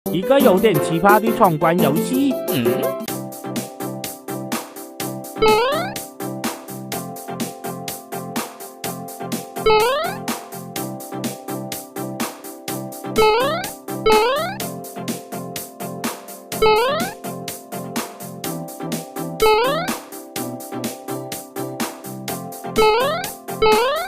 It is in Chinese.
一个有点奇葩的闯关游戏。 嗯。